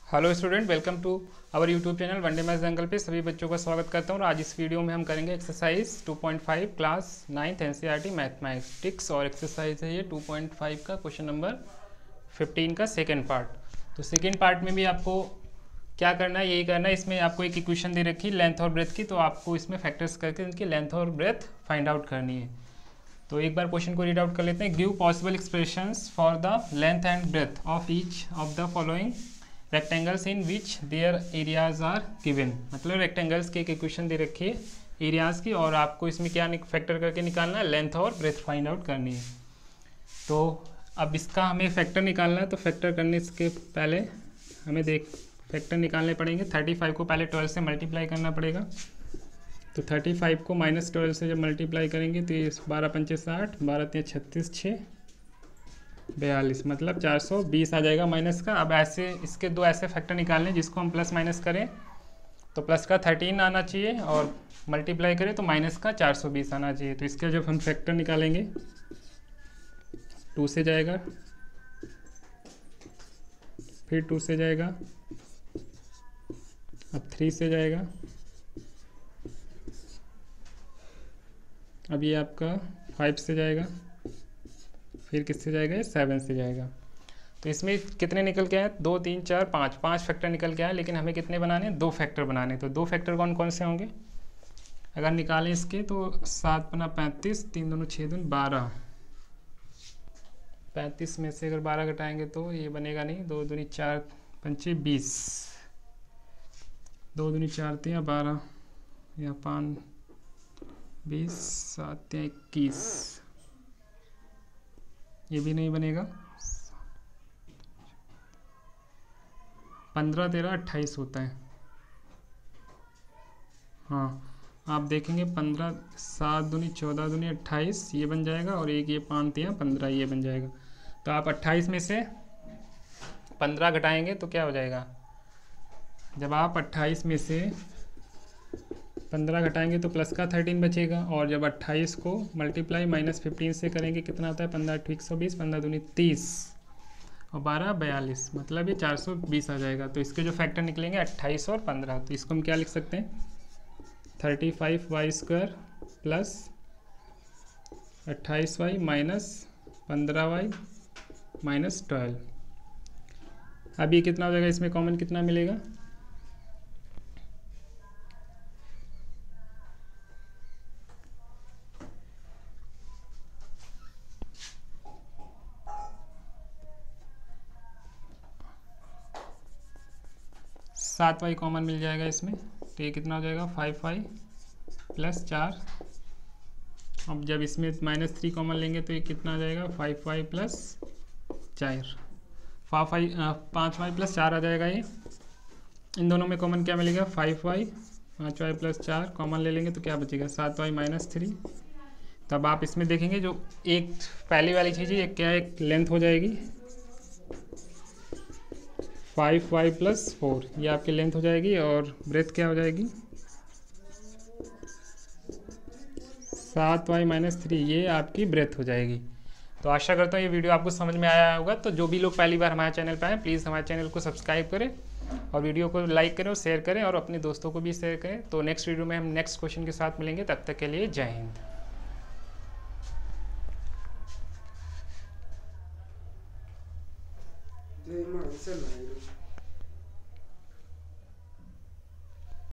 Hello student, welcome to our YouTube channel one day maths jungle पे सभी बच्चों का स्वागत करता हूँ। और आज इस वीडियो में हम करेंगे exercise 2.5 class 9th NCERT mathematics. और एक्सरसाइज है ये 2.5 का क्वेश्चन नंबर 15 का सेकेंड पार्ट। तो सेकेंड पार्ट में भी आपको क्या करना है, यही करना है। इसमें आपको एक इक्वेशन दे रखी है लेंथ और ब्रेथ की, तो आपको इसमें फैक्टर्स करके इनकी लेंथ और ब्रेथ फाइंड आउट करनी है। तो एक बार क्वेश्चन को रीड आउट कर लेते हैं। Give possible expressions for the length and breadth of each of the following rectangles in which their areas are given. मतलब रेक्टेंगल्स की एक इक्वेशन दे रखी है एरियाज की, और आपको इसमें क्या फैक्टर करके निकालना है, लेंथ और ब्रेथ फाइंड आउट करनी है। तो अब इसका हमें फैक्टर निकालना है। तो फैक्टर करने के पहले हमें फैक्टर निकालने पड़ेंगे। 35 को पहले 12 से मल्टीप्लाई करना पड़ेगा। तो 35 को -12 से जब मल्टीप्लाई करेंगे तो ये 12 पंचे 60, 12 3 36, 6 42, मतलब 420 आ जाएगा माइनस का। अब ऐसे इसके दो ऐसे फैक्टर निकालने जिसको हम प्लस माइनस करें तो प्लस का 13 आना चाहिए, और मल्टीप्लाई करें तो माइनस का 420 आना चाहिए। तो इसके जब हम फैक्टर निकालेंगे 2 से जाएगा, फिर 2 से जाएगा, अब 3 से जाएगा, अब ये आपका 5 से जाएगा, फिर किससे जाएगा, 7 से जाएगा। तो इसमें कितने निकल के आए, 2 3 4 5, 5 फैक्टर निकल के आए। लेकिन हमें कितने बनाने हैं, 2 फैक्टर बनाने। तो 2 फैक्टर कौन कौन से होंगे अगर निकालें इसके, तो 7 पना 35, 3 दूनी 6 दूनी 12, 35 में से अगर 12 घटाएंगे तो ये बनेगा नहीं। 2 दूनी 4 पंचे 20, 2 दूनी 4 3 12, या 5 20, 7 21, ये भी नहीं बनेगा। 15 13 28 होता है। हाँ, आप देखेंगे 15 7 दूनी 14 दूनी 28 ये बन जाएगा, और एक ये 5 3 15 ये बन जाएगा। तो आप 28 में से 15 घटाएंगे तो क्या हो जाएगा, जब आप 28 में से 15 घटाएंगे तो प्लस का 13 बचेगा। और जब 28 को मल्टीप्लाई -15 से करेंगे कितना आता है, 15 8 120, 15 दूनी 30 और 12 42, मतलब ये 420 आ जाएगा। तो इसके जो फैक्टर निकलेंगे 28 और 15। तो इसको हम क्या लिख सकते हैं, 35y² plus 28y minus 15y minus 12। अब ये कितना हो जाएगा, इसमें कॉमन कितना मिलेगा, सात वाई कॉमन मिल जाएगा इसमें। तो ये कितना हो जाएगा, 5y प्लस 4। अब जब इसमें -3 कॉमन लेंगे तो ये कितना आ जाएगा, 5y प्लस 4, 5y प्लस 4 आ जाएगा। ये इन दोनों में कॉमन क्या मिलेगा, 5y, 5y प्लस 4 कॉमन ले लेंगे तो क्या बचेगा, 7y माइनस 3। तब आप इसमें देखेंगे जो एक पहली वाली चीज़ है, क्या एक लेंथ हो जाएगी 5y प्लस 4, ये आपकी लेंथ हो जाएगी। और ब्रेथ क्या हो जाएगी, 7y माइनस 3, ये आपकी ब्रेथ हो जाएगी। तो आशा करता हूँ ये वीडियो आपको समझ में आया होगा। तो जो भी लोग पहली बार हमारे चैनल पर आए, प्लीज़ हमारे चैनल को सब्सक्राइब करें और वीडियो को लाइक करें और शेयर करें, और अपने दोस्तों को भी शेयर करें। तो नेक्स्ट वीडियो में हम नेक्स्ट क्वेश्चन के साथ मिलेंगे, तब तक के लिए जय हिंद।